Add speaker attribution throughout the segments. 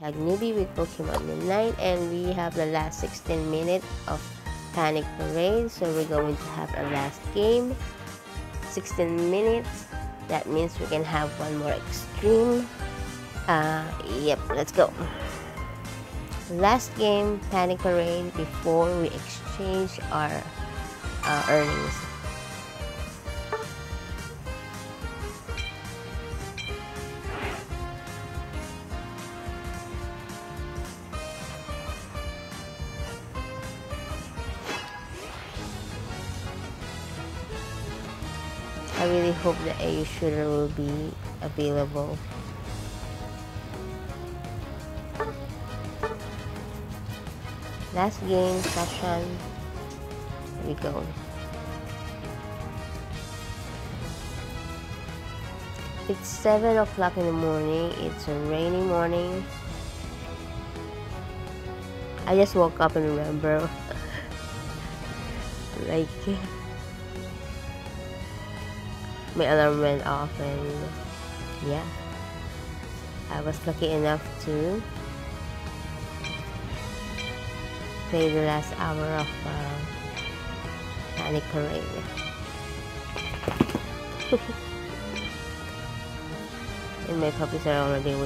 Speaker 1: ragtagNewB with Pokemon UNITE, and we have the last 16 minutes of Panic Parade, so we're going to have a last game. 16 minutes, that means we can have one more extreme. Yep, let's go. Last game, Panic Parade, before we exchange our earnings. I really hope the AU shooter will be available. Last game session. Here we go. It's 7 o'clock in the morning. It's a rainy morning. I just woke up and remember like my alarm went off, and yeah, I was lucky enough to play the last hour of Panic Parade. And my puppies are already awake.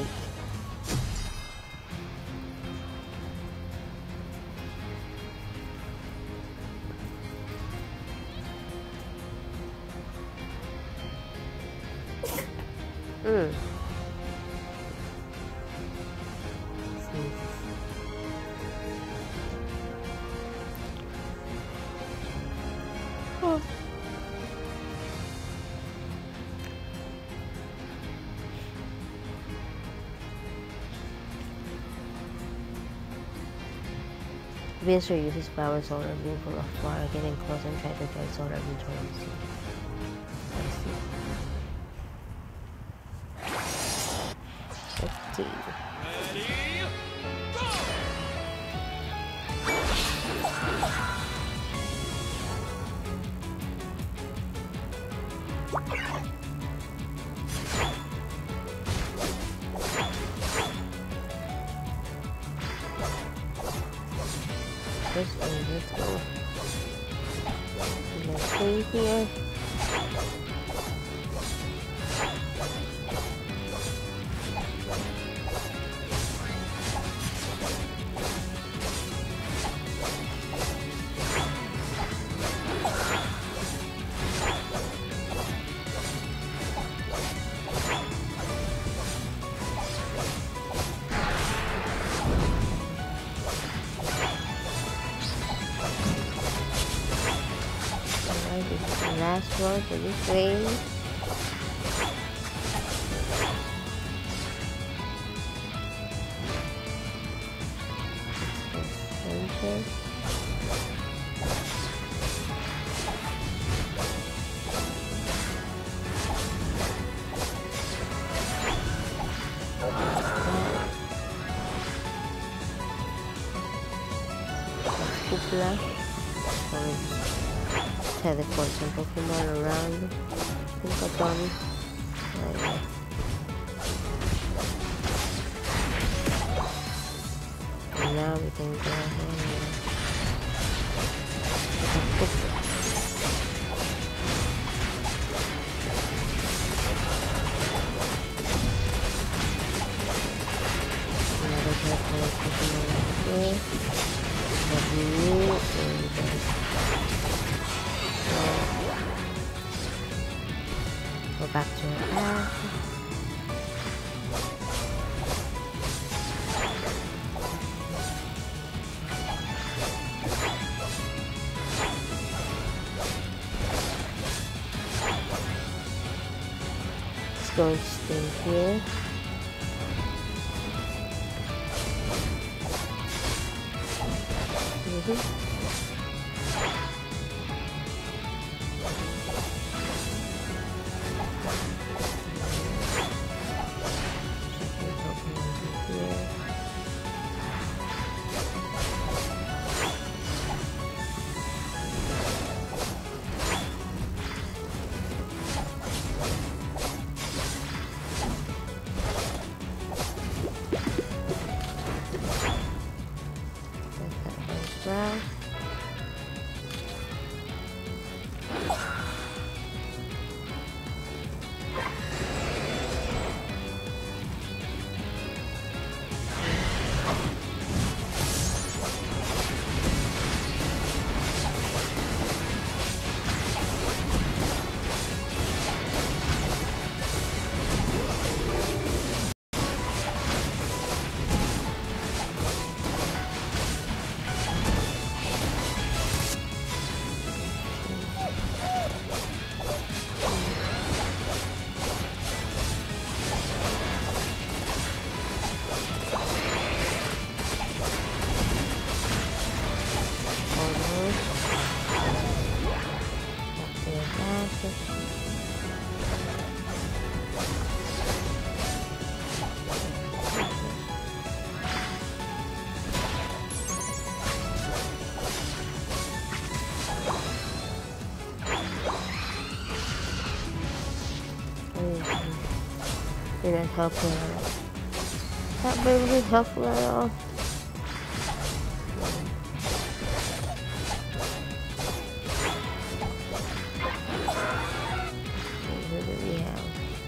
Speaker 1: Oh. Vincer uses power solar beam from afar, getting close and try to drive solar beam towards you. I see. Let's see. Let's go. Let's stay here. This is the last one for this way. Center. Kupla. Teleport some Pokemon around. Pinkaton. And now we can go ahead and another teleport Pokemon right here. New go back to our path. It's going to stay here. You're not helpful at all. That bird wasn't helpful at all. Who do we have?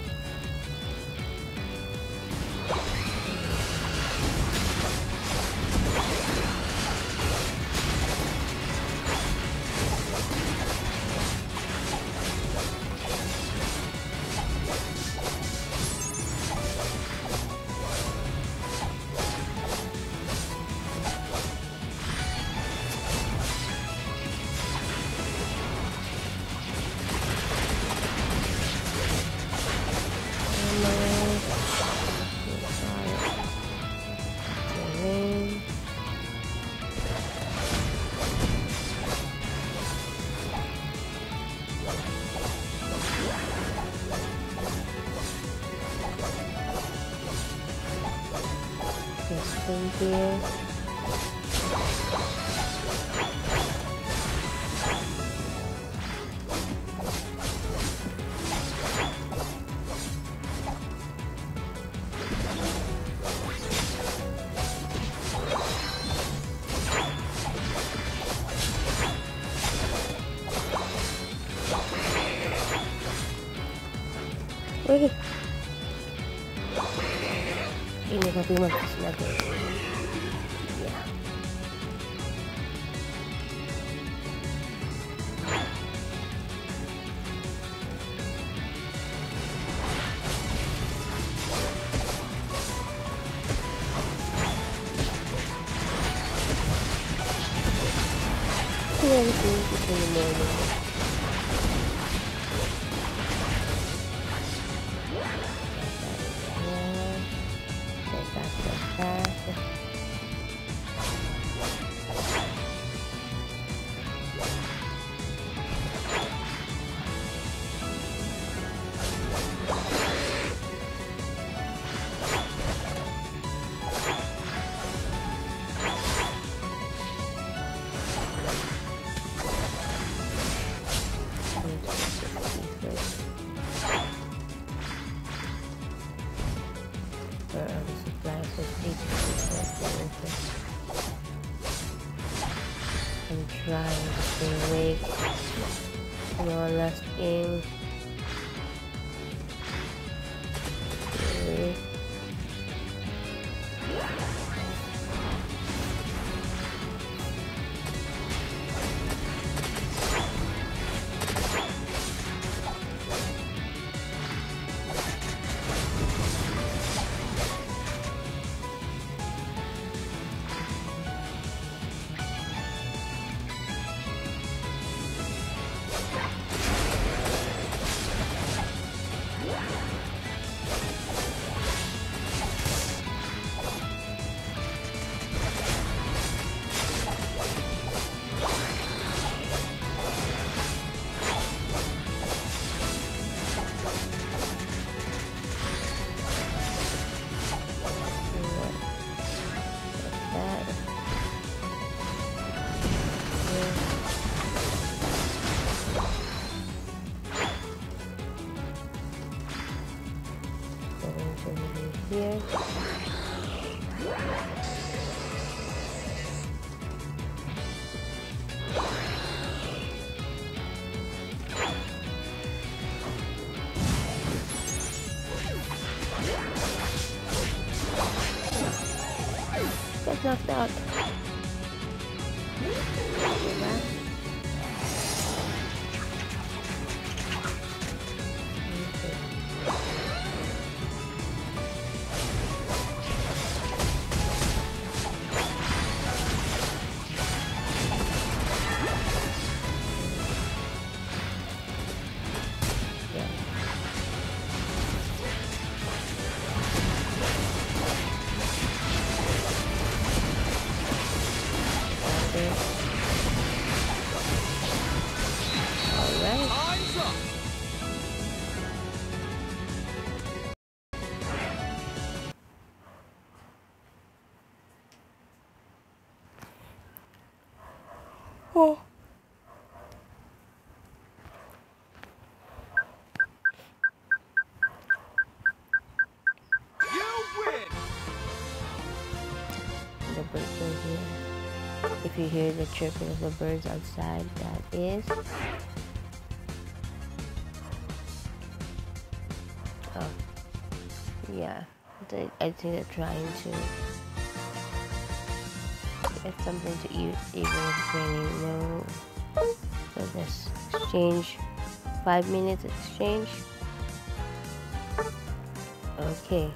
Speaker 1: Here. Wait. Ini tapi mampus lagi. I'm trying to stay awake. Come on, last game. Okay. Here. Get knocked out. Oh. the birds are here. If you hear the chirping of the birds outside, that is. Oh, yeah. I think they're trying to get something to eat, even if it's raining. No. So let's exchange. 5 minutes exchange. Okay.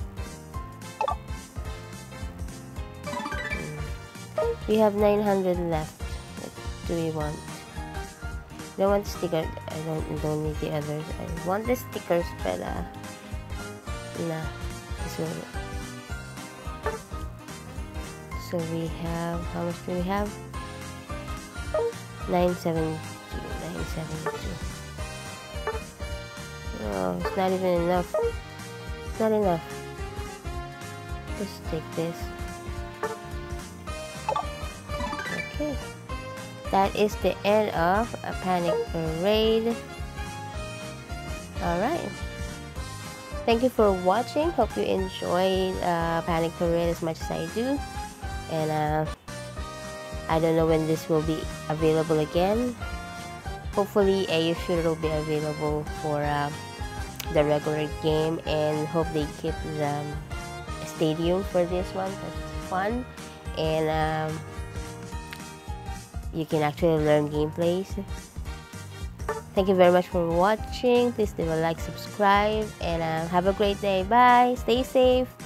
Speaker 1: We have 900 left. What do we want? I don't want stickers. I don't need the others. I want the stickers, but nah. This will. So we have, how much do we have? 972. 972. Oh, it's not even enough. It's not enough. Just take this. Okay. That is the end of a panic parade. Alright. Thank you for watching. Hope you enjoyed Panic Parade as much as I do. And I don't know when this will be available again. Hopefully AU Shooter will be available for the regular game, and hope they keep the stadium for this one. That's fun, and you can actually learn gameplays. Thank you very much for watching. Please leave a like, subscribe, and have a great day. Bye. Stay safe.